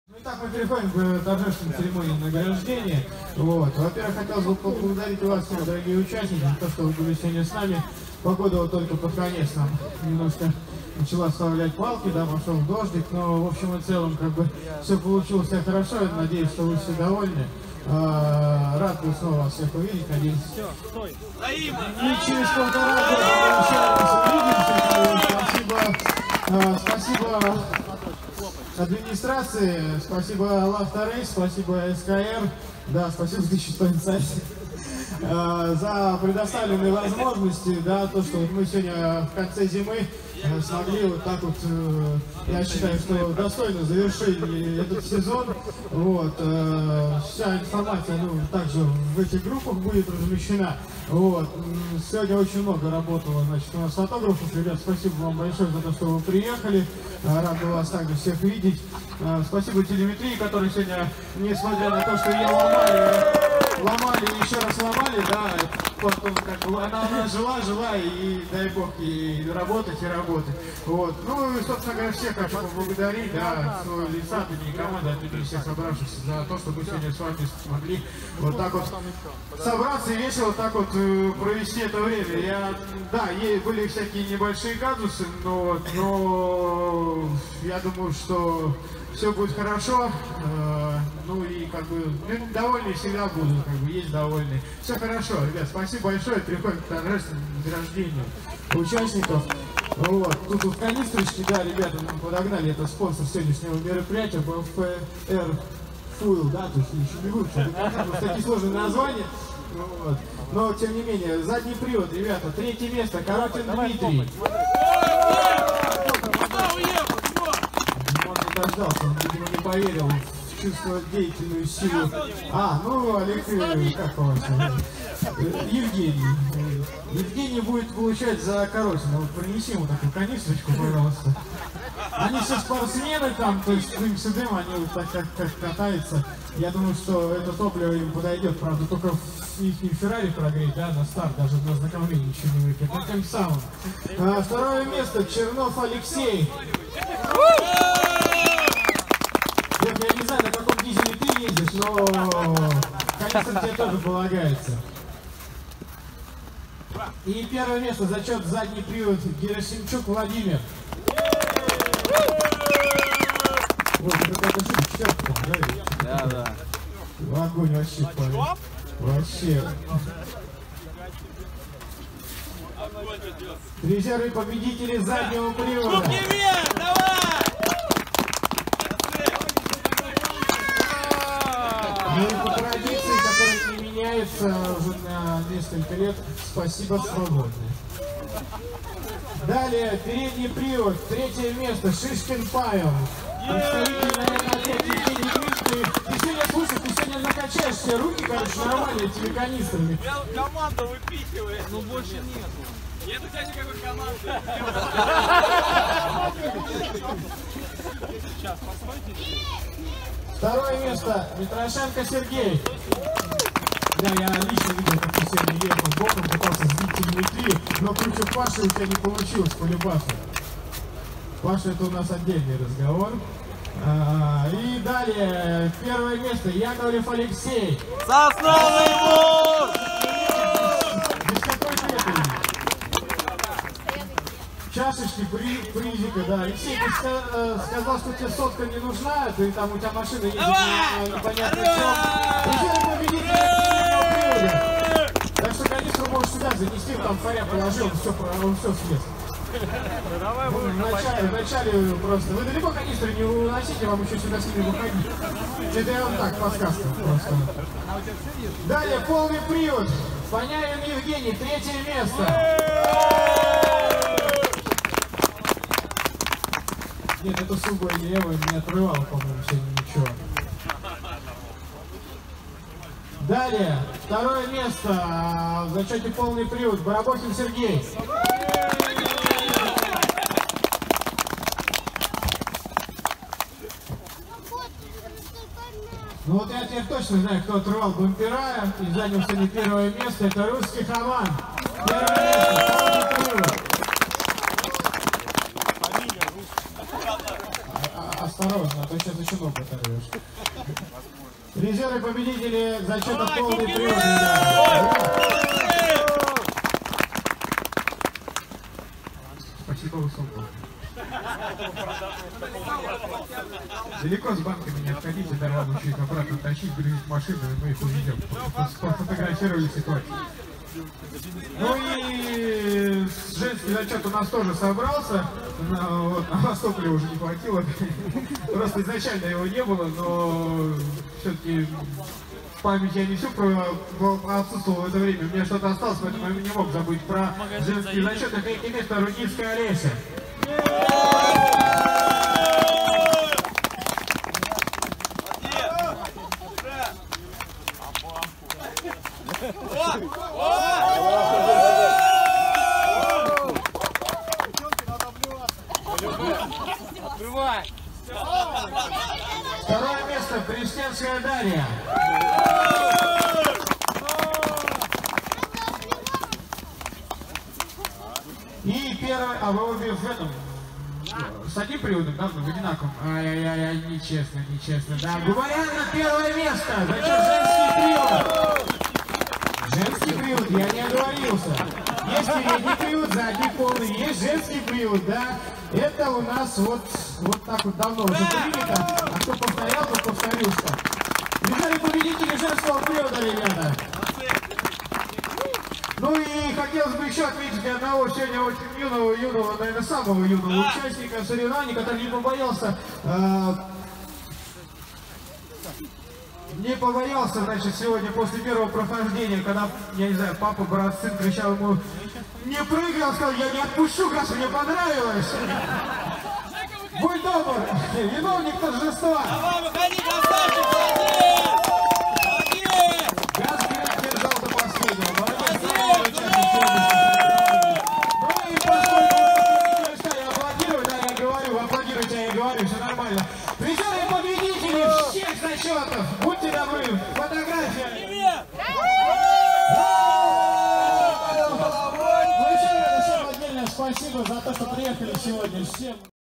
Итак, мы переходим к торжественной церемонии награждения. Вот. Во-первых, хотелось бы поблагодарить вас, всех, дорогие участники, за то, что вы были сегодня с нами. Погода вот только под конец нам немножко начала вставлять палки, да, пошел дождик, но в общем и целом как бы все получилось хорошо. Я надеюсь, что вы все довольны. Рад был снова вас всех увидеть, надеюсь. И через полтора года мы еще раз увидимся. Спасибо администрации, спасибо Лавторейс, спасибо СКР, да, спасибо 1006 инсайт за предоставленные возможности, да, то, что мы сегодня в конце зимы смогли вот так вот, я считаю, что достойно завершили этот сезон. Вот, вся информация, ну, также в этих группах будет размещена. Вот, сегодня очень много работало, значит, у нас фотографов. Ребят, спасибо вам большое за то, что вы приехали. Рад был вас также всех видеть. Спасибо телеметрии, которые сегодня, несмотря на то, что ее ломали и еще раз ломали, да, потом как бы она жила, и дай бог, и работать. Вот. Ну и, собственно говоря, всех хочу поблагодарить, да, свой лица, и команда, от всех собравшихся за то, что мы сегодня с вами смогли вот так вот собраться и весело так вот провести это время. Да, были всякие небольшие казусы, но я думаю, что все будет хорошо, ну и как бы довольные всегда будут, как бы есть довольные. Все хорошо, ребят, спасибо большое, переходим к торжественному награждению участников. Вот. Тут вот канистрочки, да, ребята нам подогнали, это спонсор сегодняшнего мероприятия, БФР Фуил, да, то есть еще не выучил, такие сложные названия. Вот. Но тем не менее, задний привод, ребята, 3-е место, Коротин Дмитрий. Дождался, он, видимо, не поверил в чувство деятельную силу. Ну, Олег, как у вас? Евгений будет получать за Коротина. Вот принеси ему такую канистрочку, пожалуйста. Они все спортсмены там, то есть дым с дым, они вот так как катаются. Я думаю, что это топливо им подойдет, правда, только в их Феррари прогреть, да, на старт, даже на знакомление ничего не выпьет. Ну, тем самым. 2-е место, Чернов Алексей. Я не знаю, на каком дизеле ты ездишь, но конечно тебе тоже полагается. И 1-е место, зачет задний привод, Герасимчук Владимир. Вот, какая-то штука, 4-я, да? Да. Огонь вообще, парень. Вообще. Призеры победители заднего привода. Ну и по традиции, которая не меняется уже на несколько лет, спасибо, свободны. Далее, передний привод, 3-е место, Шишкин Павел. Представитель, наверное, опять Евгений Дмитрий. Ты сегодня, слушай, ты сегодня накачаешь все руки, короче, нормально этими канистрами. Команда выпихивает, но больше нету. Нет, у тебя никакой команды. Сейчас, постойте. 2-е место, Митрошенко Сергей. Да, я лично видел, как ты сегодня ехал боком, пытался сбить телеметрию, но против Паши у тебя не получилось, полюбаться. Паша, это у нас отдельный разговор. И далее, 1-е место, Яковлев Алексей. Сосновый Бор! Без какой цветы? Чашечки, призика, да. Алексей, ты сказал, что тебе сотка не нужна, ты там у тебя машина едет на непонятно чем. Призеры победители. Так что канистру можешь сюда занести, там фаря положил, он все съест. Вначале просто. Вы далеко канистру не уносите, вам еще сюда с ними выходить. Это я вам так, подсказка просто. Далее, полный привод. Паняин Евгений, 3-е место. Нет, это сугубо левый, не отрывал, по-моему, сегодня ничего. Далее, 2-е место, в зачете полный привод, Барабохин Сергей. Ну вот я теперь точно знаю, кто отрывал бампера и занял сегодня 1-е место, это Русский Хаван. 1-е место, полный привод. осторожно, а то сейчас еще ногу оторвешь. Призеры победители зачета полный привод. Спасибо, высокого. Далеко с банками не отходите, дорогу еще их обратно тащить, грузить машину, и мы их увидим. Пофотографировали ситуацию. Ну и женский зачет у нас тоже собрался. Вот, на Востоке уже не хватило. Просто изначально его не было, но все-таки в памяти я не все отсутствовал в это время. У меня что-то осталось, поэтому я не мог забыть про женский зачет. Это третье место Рудницкая Олеся. Открывай! Второе место Пресненская Дарья. И первый, а вы обе в этом, с одним приводом, да, в одинаковом? Ай-яй-яй, нечестно, нечестно. Да, Губаряна первое место, зачем женский привод? Женский привод, я не оговорился. Есть передний привод, задний полный, есть женский привод, да. Это у нас вот так вот давно уже принято. А кто повторял, тот повторился. Призеры победители женского привода, ребята. Ну и хотелось бы еще отметить одного сегодня очень юного, наверное, самого юного участника соревнований, который не побоялся, значит, сегодня после первого прохождения, когда, я не знаю, папа, брат, сын кричал ему: не прыгай, он сказал: я не отпущу, раз мне понравилось. Будь добр, виновник торжества. Давай, выходи, красавчик, молодец! Молодец! Газ держал до последнего. Молодец, ну и поскольку я аплодирую, да, я говорю, аплодируйте, я говорю, все нормально. Призеры победители всех зачетов, будьте добры, фотография. Привет! Ну еще раз всем отдельное спасибо за то, что приехали сегодня. Всем.